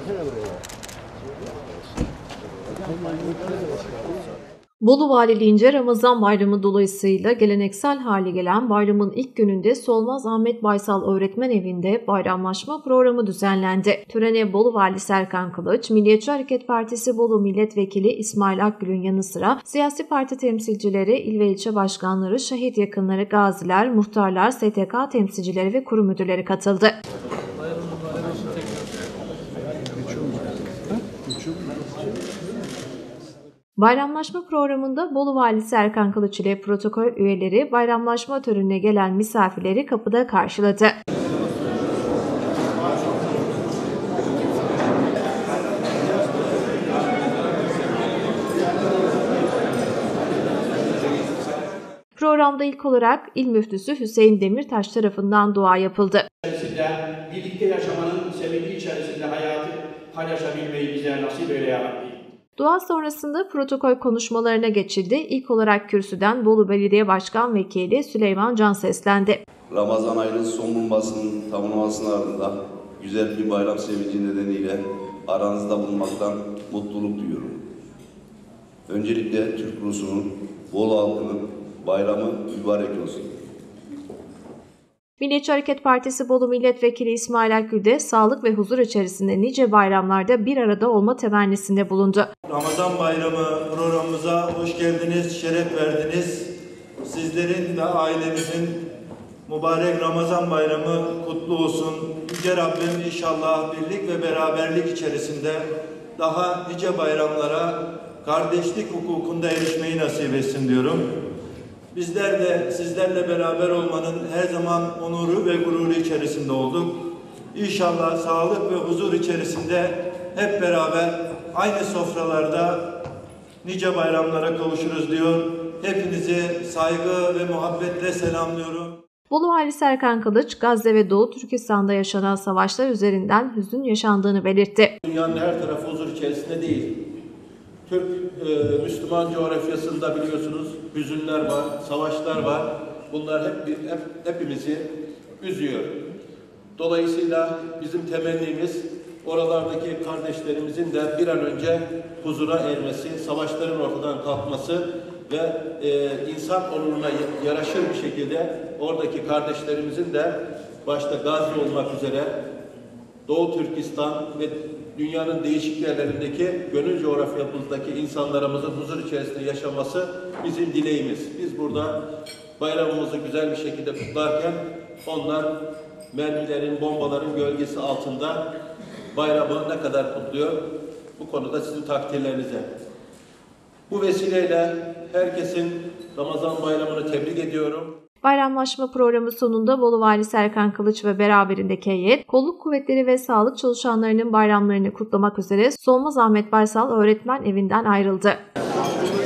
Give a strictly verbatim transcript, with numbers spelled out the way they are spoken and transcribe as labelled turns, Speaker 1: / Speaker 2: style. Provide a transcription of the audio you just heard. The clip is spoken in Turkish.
Speaker 1: Bolu Valiliğince Ramazan Bayramı dolayısıyla geleneksel hale gelen bayramın ilk gününde Solmaz Ahmet Baysal Öğretmen Evi'nde bayramlaşma programı düzenlendi. Törene Bolu Valisi Erkan Kılıç, Milliyetçi Hareket Partisi Bolu Milletvekili İsmail Akgül'ün yanı sıra siyasi parti temsilcileri, il ve ilçe başkanları, şehit yakınları, gaziler, muhtarlar, S T K temsilcileri ve kurum müdürleri katıldı. Bayramlaşma programında Bolu Valisi Erkan Kılıç ile protokol üyeleri bayramlaşma törenine gelen misafirleri kapıda karşıladı. Programda ilk olarak İl Müftüsü Hüseyin Demirtaş tarafından dua yapıldı.
Speaker 2: Birlikte yaşamanın sevinci içerisinde hayatı paylaşabilmeyi bize nasip eyle ya Rabbi.
Speaker 1: Dua sonrasında protokol konuşmalarına geçildi. İlk olarak kürsüden Bolu Belediye Başkan Vekili Süleyman Can seslendi.
Speaker 3: Ramazan ayının son bulmasının tamamlamasının ardından güzel bir bayram sevinci nedeniyle aranızda bulunmaktan mutluluk duyuyorum. Öncelikle Türk ulusunun, Bolu halkının bayramı mübarek olsun.
Speaker 1: Milliyetçi Hareket Partisi Bolu Milletvekili İsmail Akgül de sağlık ve huzur içerisinde nice bayramlarda bir arada olma temennisinde bulundu.
Speaker 4: Ramazan Bayramı programımıza hoş geldiniz, şeref verdiniz. Sizlerin ve ailenizin mübarek Ramazan Bayramı kutlu olsun. Yüce Rabbim inşallah birlik ve beraberlik içerisinde daha nice bayramlara kardeşlik hukukunda erişmeyi nasip etsin diyorum. Bizler de sizlerle beraber olmanın her zaman onuru ve gururu içerisinde olduk. İnşallah sağlık ve huzur içerisinde hep beraber aynı sofralarda nice bayramlara kavuşuruz diyor. Hepinizi saygı ve muhabbetle selamlıyorum.
Speaker 1: Bolu Valisi Erkan Kılıç, Gazze ve Doğu Türkistan'da yaşanan savaşlar üzerinden hüzün yaşandığını belirtti.
Speaker 5: Dünyanın her tarafı huzur içerisinde değil. Türk e, Müslüman coğrafyasında biliyorsunuz hüzünler var, savaşlar var. Bunlar hep, hep hepimizi üzüyor. Dolayısıyla bizim temennimiz oralardaki kardeşlerimizin de bir an önce huzura ermesi, savaşların ortadan kalkması ve e, insan onuruna yaraşır bir şekilde oradaki kardeşlerimizin de başta Gazze olmak üzere Doğu Türkistan ve dünyanın değişik yerlerindeki gönül coğrafyamızdaki insanlarımızın huzur içerisinde yaşaması bizim dileğimiz. Biz burada bayramımızı güzel bir şekilde kutlarken onlar mermilerin, bombaların gölgesi altında bayramı ne kadar kutluyor? Bu konuda sizin takdirlerinize. Bu vesileyle herkesin Ramazan bayramını tebrik ediyorum.
Speaker 1: Bayramlaşma programı sonunda Bolu Valisi Erkan Kılıç ve beraberindeki heyet, kolluk kuvvetleri ve sağlık çalışanlarının bayramlarını kutlamak üzere Solmaz Ahmet Baysal Öğretmen Evi'nden ayrıldı.